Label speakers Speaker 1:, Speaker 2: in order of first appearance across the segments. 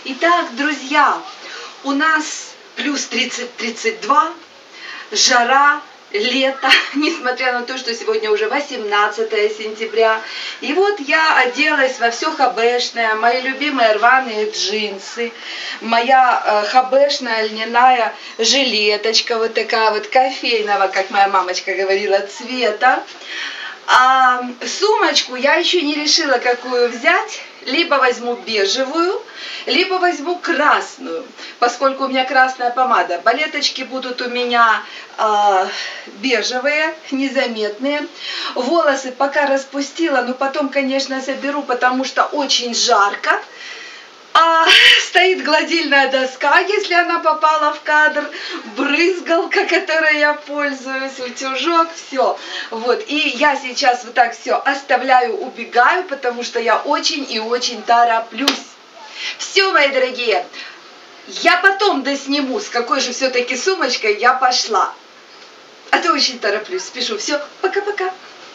Speaker 1: Итак, друзья, у нас плюс 30-32, жара, лето, несмотря на то, что сегодня уже 18 сентября. И вот я оделась во все хабешное, мои любимые рваные джинсы, моя хабешная льняная жилеточка, вот такая вот кофейного, как моя мамочка говорила, цвета. А сумочку я еще не решила, какую взять. Либо возьму бежевую, либо возьму красную, поскольку у меня красная помада. Балеточки будут у меня бежевые, незаметные. Волосы пока распустила, но потом, конечно, соберу, потому что очень жарко. Стоит гладильная доска, если она попала в кадр, брызгалка, которой я пользуюсь, утюжок, все. Вот, и я сейчас вот так все оставляю, убегаю, потому что я очень и очень тороплюсь. Все, мои дорогие, я потом досниму, с какой же все-таки сумочкой я пошла. А то очень тороплюсь, спешу. Все, пока-пока.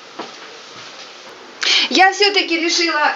Speaker 1: Я все-таки решила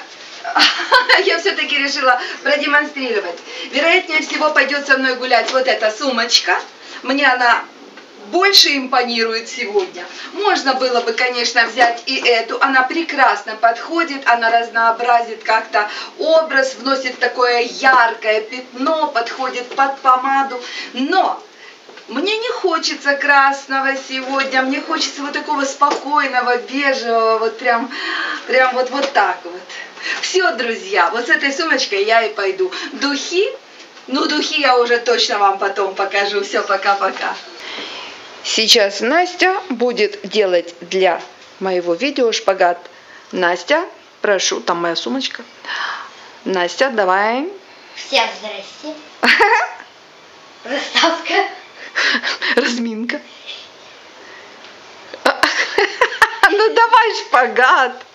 Speaker 1: продемонстрировать. Вероятнее всего пойдет со мной гулять вот эта сумочка. Мне она больше импонирует сегодня. Можно было бы, конечно, взять и эту. Она прекрасно подходит, она разнообразит как-то образ, вносит такое яркое пятно, подходит под помаду. Но мне не хочется красного сегодня, мне хочется вот такого спокойного, бежевого, вот прям вот так вот. Все, друзья, вот с этой сумочкой я и пойду. Духи? Ну, духи я уже точно вам потом покажу. Все, пока-пока. Сейчас Настя будет делать для моего видео шпагат. Настя, прошу, там моя сумочка. Настя, давай.
Speaker 2: Всем здрасте. Заставка.
Speaker 1: Разминка. Ну, давай шпагат.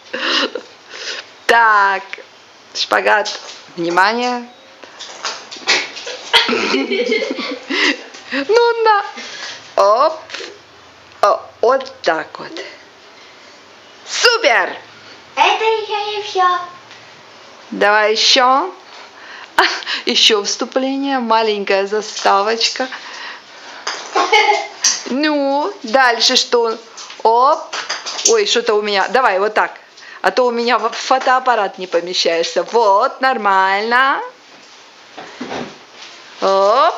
Speaker 1: Так, шпагат, внимание. Ну на, оп, вот так вот. Супер!
Speaker 2: Это еще не все.
Speaker 1: Давай еще. Еще вступление, маленькая заставочка. Ну, дальше что? Оп, ой, что-то у меня. Давай вот так. А то у меня в фотоаппарат не помещаешься. Вот, нормально. Оп.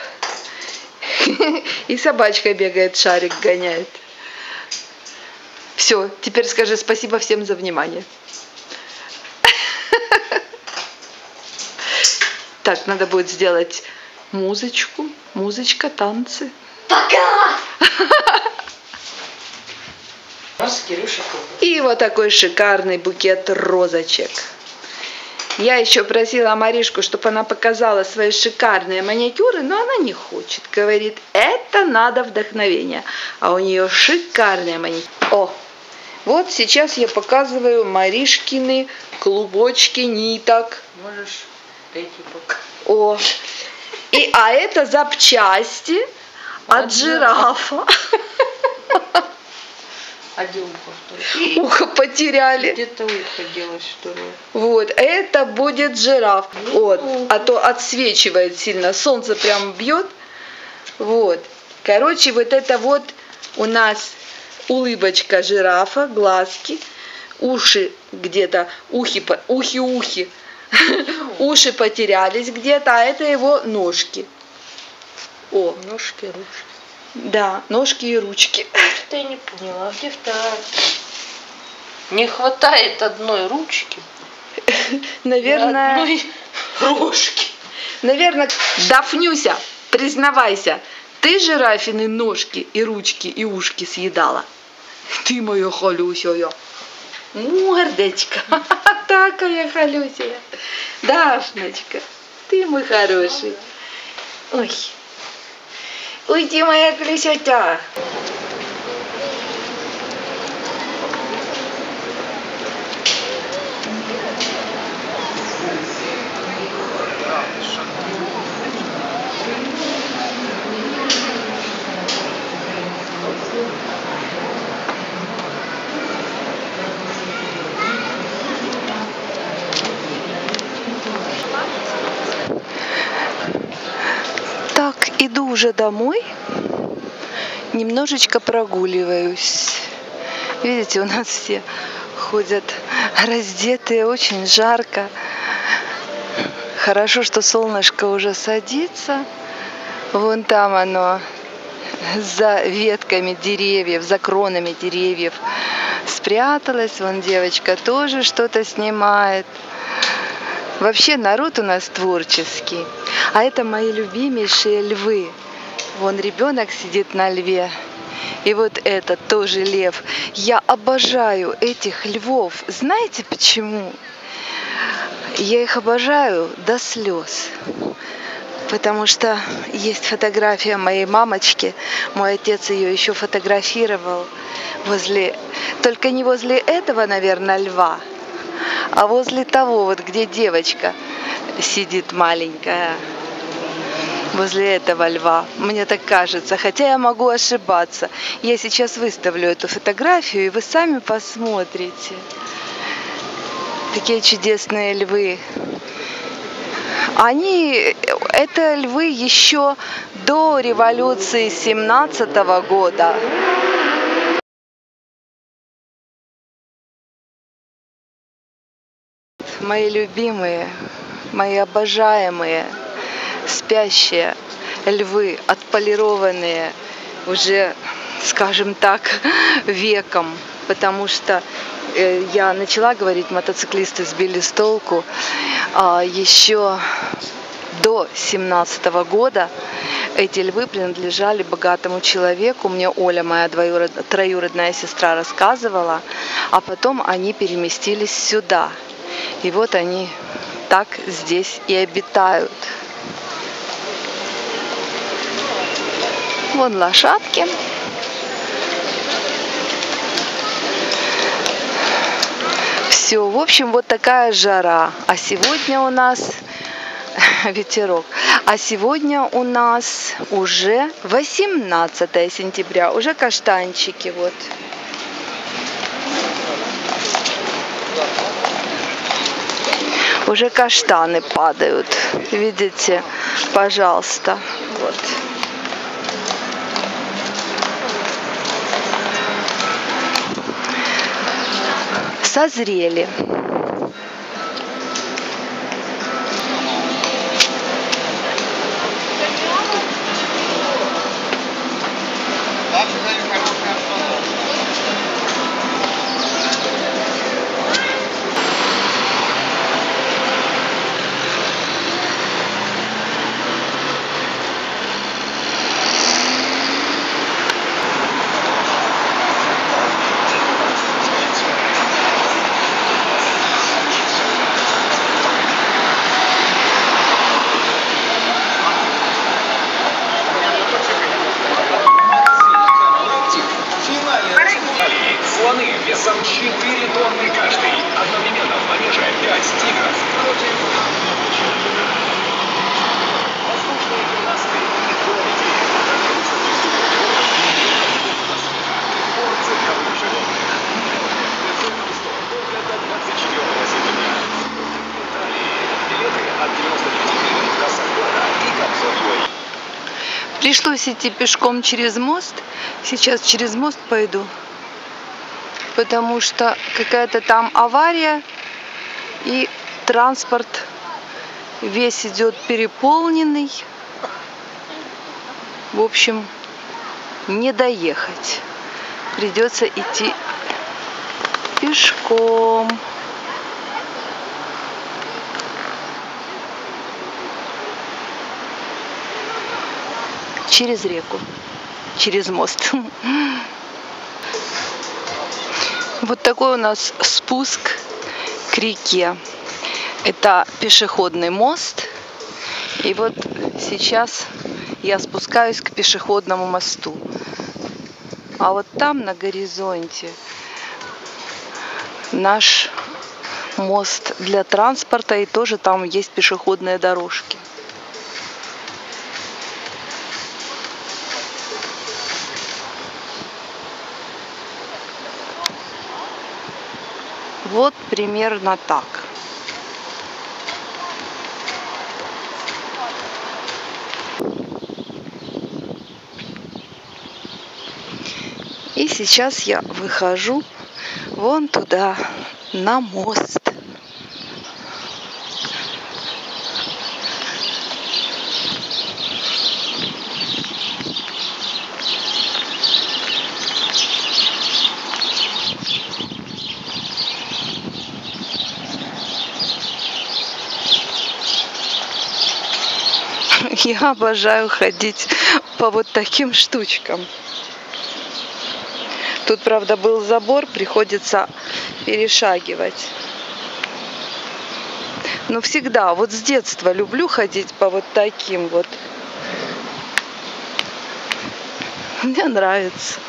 Speaker 1: И собачка бегает, шарик гоняет. Все, теперь скажи спасибо всем за внимание. Так, надо будет сделать музычку. Музычка, танцы.
Speaker 2: Пока!
Speaker 1: И вот такой шикарный букет розочек. Я еще просила Маришку, чтобы она показала свои шикарные маникюры, но она не хочет. Говорит, это надо вдохновение. А у нее шикарные маникюры. О, вот сейчас я показываю Маришкины клубочки ниток.
Speaker 3: Можешь эти пока.
Speaker 1: О, а это запчасти от жирафа.
Speaker 3: Один ухо.
Speaker 1: Ухо потеряли.
Speaker 3: Где-то ухо делать, что ли.
Speaker 1: Вот, это будет жираф. Вот, а то отсвечивает сильно. Солнце прям бьет. Вот. Короче, вот это вот у нас улыбочка жирафа, глазки, уши где-то, ухи. Уши потерялись где-то, а это его ножки. О,
Speaker 3: Ножки, ручки.
Speaker 1: да, ножки и ручки.
Speaker 3: Что-то я не поняла, где вторая? Не хватает одной ручки.
Speaker 1: Наверное,
Speaker 3: Одной рожки.
Speaker 1: наверное, Дафнюся, признавайся, ты жирафины ножки и ручки и ушки съедала? Ты моя халюся. Мордочка, такая халюся. Дафночка, ты мой хороший. Ой, ой, ты моя красота. иду уже домой, немножечко прогуливаюсь. Видите, у нас все ходят раздетые, очень жарко. Хорошо, что солнышко уже садится. Вон там оно за ветками деревьев, за кронами деревьев спряталось. Вон девочка тоже что-то снимает. Вообще народ у нас творческий. А это мои любимейшие львы. Вон ребенок сидит на льве. И вот этот тоже лев. Я обожаю этих львов. Знаете почему? Я их обожаю до слез. Потому что есть фотография моей мамочки. Мой отец ее еще фотографировал только не возле этого, наверное, льва, а возле того, вот где девочка сидит маленькая. Возле этого льва, мне так кажется, хотя я могу ошибаться. Я сейчас выставлю эту фотографию, и вы сами посмотрите. Такие чудесные львы. Это львы еще до революции 17-го года. Мои любимые, мои обожаемые, спящие львы, отполированные уже, скажем так, веком, потому что я начала говорить, мотоциклисты сбили с толку. Еще до 17-го года эти львы принадлежали богатому человеку. Мне Оля, моя троюродная сестра, рассказывала, а потом они переместились сюда. И вот они так здесь и обитают. Вон лошадки. Все, в общем, вот такая жара. А сегодня у нас ветерок. А сегодня у нас уже 18 сентября. Уже каштанчики вот. Уже каштаны падают. Видите? Пожалуйста. Вот. Созрели.
Speaker 4: Слоны весом 4 тонны каждый. Одновременно в манеже 5 тигров против воздушные гимнасты и кролики. Спорт цирковых животных. Безумный стоп только до 24 сентября. Италии. Билеты от 99 гривен до Сахара и Капсуль.
Speaker 1: Пришлось идти пешком через мост. Сейчас через мост пойду. Потому что какая-то там авария, и транспорт весь идет переполненный. В общем, не доехать. Придется идти пешком. Через реку, через мост. Вот такой у нас спуск к реке. Это пешеходный мост. И вот сейчас я спускаюсь к пешеходному мосту. А вот там на горизонте наш мост для транспорта. И тоже там есть пешеходные дорожки. Вот примерно так. сейчас я выхожу вон туда, на мост. Я обожаю ходить по вот таким штучкам. Тут, правда, был забор, приходится перешагивать. Но всегда, вот с детства люблю ходить по вот таким вот. Мне нравится.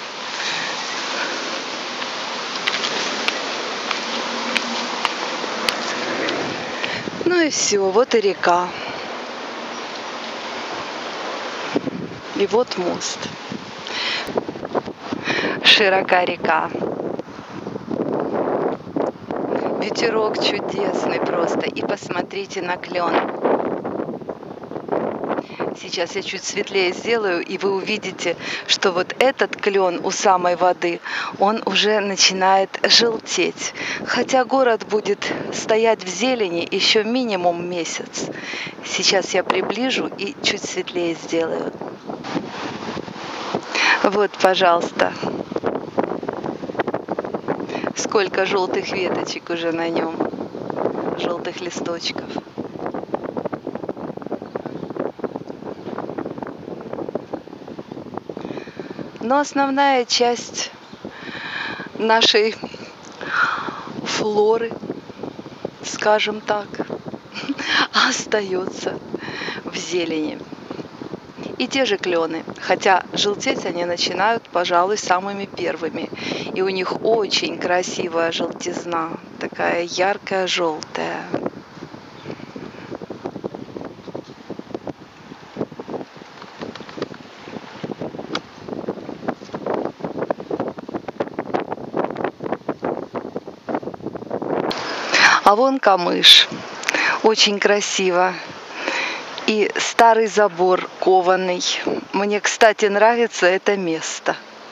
Speaker 1: Ну и все, вот и река. И вот мост. Широка река. Ветерок чудесный просто. И посмотрите на клен. Сейчас я чуть светлее сделаю, и вы увидите, что вот этот клен у самой воды, он уже начинает желтеть. Хотя город будет стоять в зелени еще минимум месяц. Сейчас я приближу и чуть светлее сделаю. Вот, пожалуйста. Сколько желтых веточек уже на нем. Желтых листочков. Но основная часть нашей флоры, скажем так, остается в зелени. И те же клены, хотя желтеть они начинают, пожалуй, самыми первыми. И у них очень красивая желтизна, такая яркая желтая. А вон камыш, очень красиво. И старый забор кованый. Мне, кстати, нравится это место.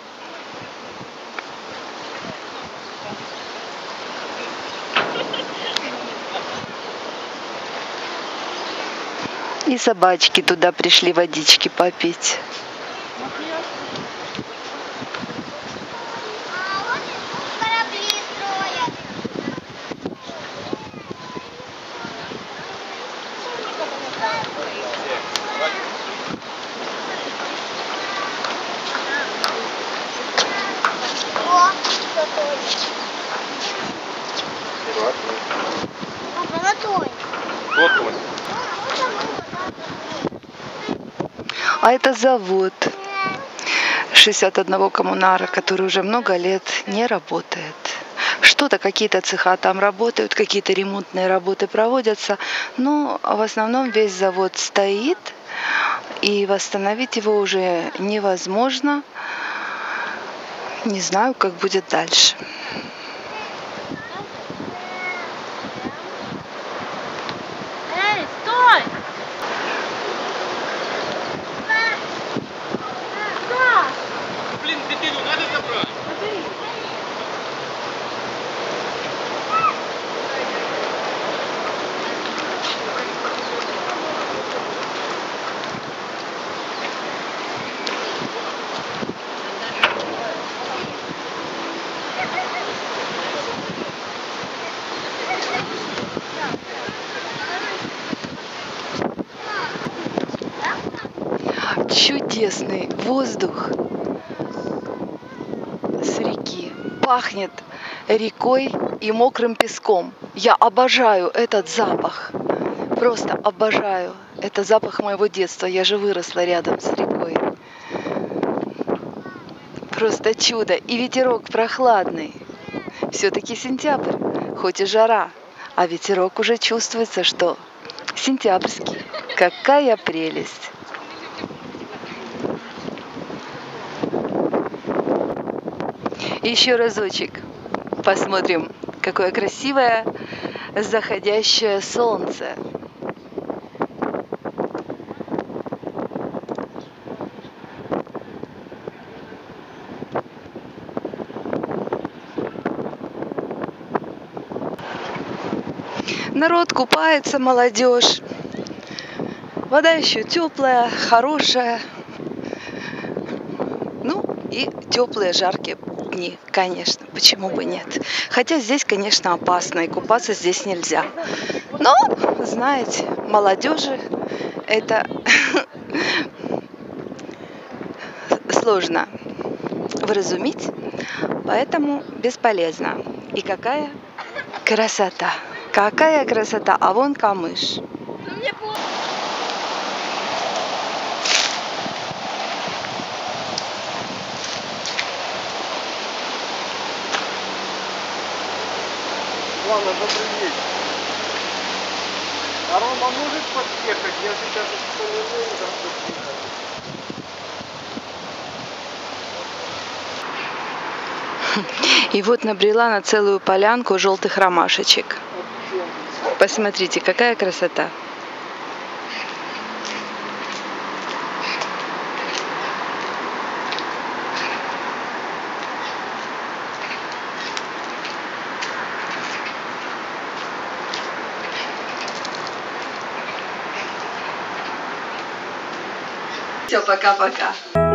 Speaker 1: И собачки туда пришли водички попить. А это завод 61 коммунара, который уже много лет не работает. Что-то, какие-то цеха там работают, какие-то ремонтные работы проводятся, но в основном весь завод стоит, и восстановить его уже невозможно. Не знаю, как будет дальше.
Speaker 3: Эй, стой!
Speaker 4: Блин, дебилу надо забрать.
Speaker 1: Чудесный воздух с реки. Пахнет рекой и мокрым песком. Я обожаю этот запах. Просто обожаю. Это запах моего детства. Я же выросла рядом с рекой. Просто чудо. И ветерок прохладный. Все-таки сентябрь, хоть и жара. А ветерок уже чувствуется, что сентябрьский. Какая прелесть. Еще разочек посмотрим, какое красивое заходящее солнце. Народ купается, молодежь. Вода еще теплая, хорошая. Ну и теплые, жаркие дни, конечно, почему бы нет. Хотя здесь, конечно, опасно, и купаться здесь нельзя. Но, знаете, молодежи это сложно вразумить, поэтому бесполезно. И какая красота! Какая красота! А вон камыш.
Speaker 5: Ладно, добрый вечер. А Рома может подъехать? Я сейчас полевой
Speaker 1: И вот набрела на целую полянку желтых ромашечек. Посмотрите, какая красота. Все, пока-пока.